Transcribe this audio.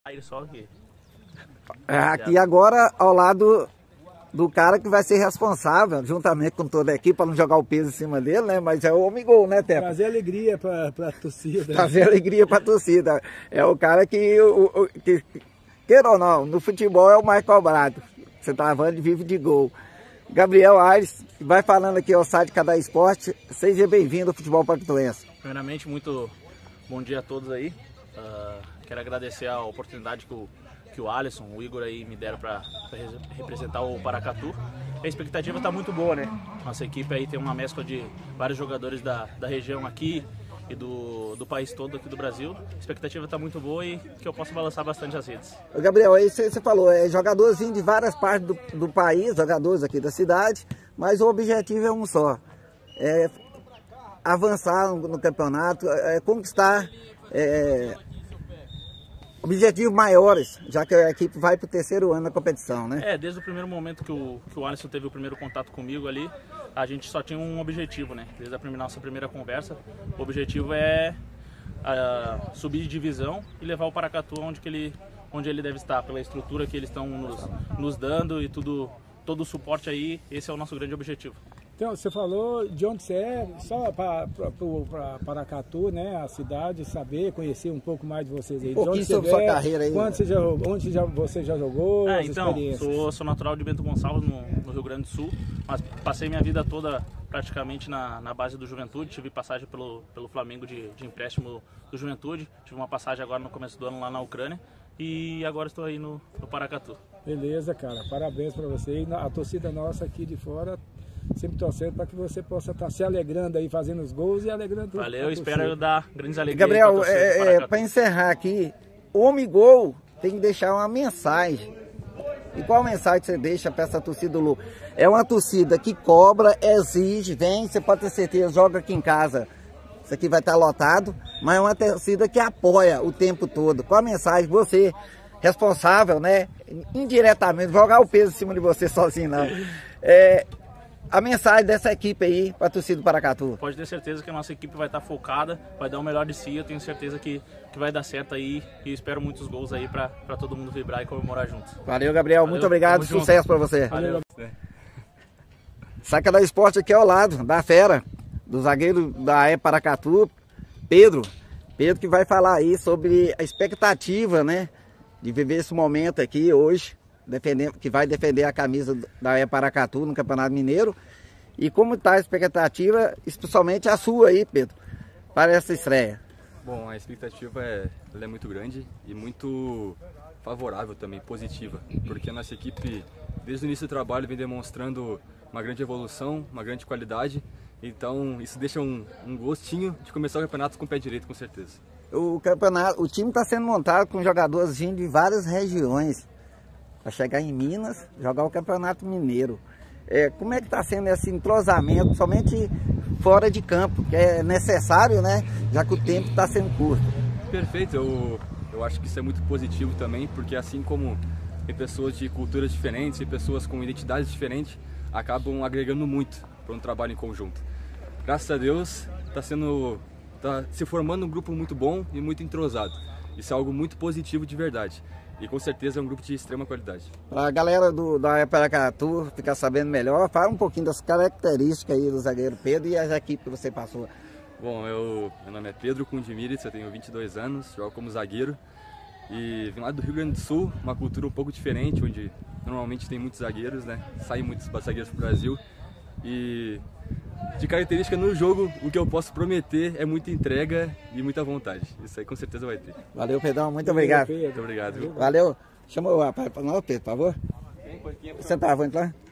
Aqui agora ao lado do cara que vai ser responsável, juntamente com toda a equipe, para não jogar o peso em cima dele, né? Mas é o homem gol, né, Tepa? Trazer alegria para a torcida. Trazer alegria para a torcida. É o cara que queira ou não, no futebol é o mais cobrado. Você tá falando, vive de gol. Gabriel Aires, vai falando aqui ao site Cada Esporte. Seja bem-vindo ao Futebol Pactuense. Primeiramente, muito bom dia a todos aí. Quero agradecer a oportunidade que o Alisson, o Igor aí me deram para representar o Paracatu. A expectativa está muito boa, né? Nossa equipe aí tem uma mescla de vários jogadores da região aqui e do país todo aqui do Brasil. A expectativa está muito boa e que eu possa balançar bastante as redes. Gabriel, aí você falou, jogadores de várias partes do país, jogadores aqui da cidade, mas o objetivo é um só. É avançar no campeonato, conquistar objetivos maiores, já que a equipe vai para o terceiro ano da competição, né? Desde o primeiro momento que o Alisson teve o primeiro contato comigo ali, a gente só tinha um objetivo, né? Desde a nossa primeira conversa, o objetivo é subir de divisão e levar o Paracatu onde ele deve estar, pela estrutura que eles estão nos dando e todo o suporte aí, esse é o nosso grande objetivo. Então, você falou de onde você é, só para Paracatu, né, a cidade, saber, conhecer um pouco mais de vocês aí. Um pouquinho sobre sua carreira aí. Onde você já jogou, as experiências? Sou natural de Bento Gonçalves, no Rio Grande do Sul, mas passei minha vida toda praticamente na base do Juventude. Tive passagem pelo Flamengo de empréstimo do Juventude, tive uma passagem agora no começo do ano lá na Ucrânia e agora estou aí no Paracatu. Beleza, cara, parabéns para você e a torcida nossa aqui de fora, sempre torcendo para que você possa estar se alegrando aí, fazendo os gols e alegrando. Valeu, espero dar grandes alegrias. Gabriel, para encerrar aqui, o homem gol tem que deixar uma mensagem. E qual mensagem você deixa para essa torcida do Lu? É uma torcida que cobra, exige, vem, você pode ter certeza, joga aqui em casa. Isso aqui vai estar lotado, mas é uma torcida que apoia o tempo todo. Qual a mensagem? Você, responsável, né? Indiretamente, jogar o peso em cima de você sozinho, não. A mensagem dessa equipe aí para a torcida do Paracatu. Pode ter certeza que a nossa equipe vai estar focada, vai dar o melhor de si. Eu tenho certeza que vai dar certo aí e espero muitos gols aí para todo mundo vibrar e comemorar juntos. Valeu, Gabriel. Valeu, muito obrigado. Sucesso para você. Valeu. Saca da Esporte aqui ao lado, da fera, do zagueiro da Paracatu, Pedro. Pedro que vai falar aí sobre a expectativa, né, de viver esse momento aqui hoje. Que vai defender a camisa da Paracatu no Campeonato Mineiro. E como está a expectativa, especialmente a sua aí, Pedro, para essa estreia? Bom, a expectativa ela é muito grande e muito favorável também, positiva. Porque a nossa equipe, desde o início do trabalho, vem demonstrando uma grande evolução, uma grande qualidade. Então isso deixa um gostinho de começar o campeonato com o pé direito, com certeza. O time está sendo montado com jogadores vindo de várias regiões. Para chegar em Minas, jogar o Campeonato Mineiro. Como é que está sendo esse entrosamento, somente fora de campo, que é necessário, né? Já que o tempo está sendo curto. Perfeito, eu acho que isso é muito positivo também, porque assim como tem pessoas de culturas diferentes, tem pessoas com identidades diferentes, acabam agregando muito para um trabalho em conjunto. Graças a Deus, está se formando um grupo muito bom e muito entrosado. Isso é algo muito positivo de verdade. E com certeza é um grupo de extrema qualidade. Para a galera da Paracatu ficar sabendo melhor, fala um pouquinho das características aí do zagueiro Pedro e as equipes que você passou. Bom, meu nome é Pedro Kundimiris, eu tenho 22 anos, jogo como zagueiro. E vim lá do Rio Grande do Sul, uma cultura um pouco diferente, onde normalmente tem muitos zagueiros, né? Saem muitos zagueiros para o Brasil. E de característica no jogo, o que eu posso prometer é muita entrega e muita vontade. Isso aí com certeza vai ter. Valeu, Pedrão. Muito obrigado. Muito obrigado. Valeu. Chama o rapaz para nós, Pedro, por favor. Você tá avante lá?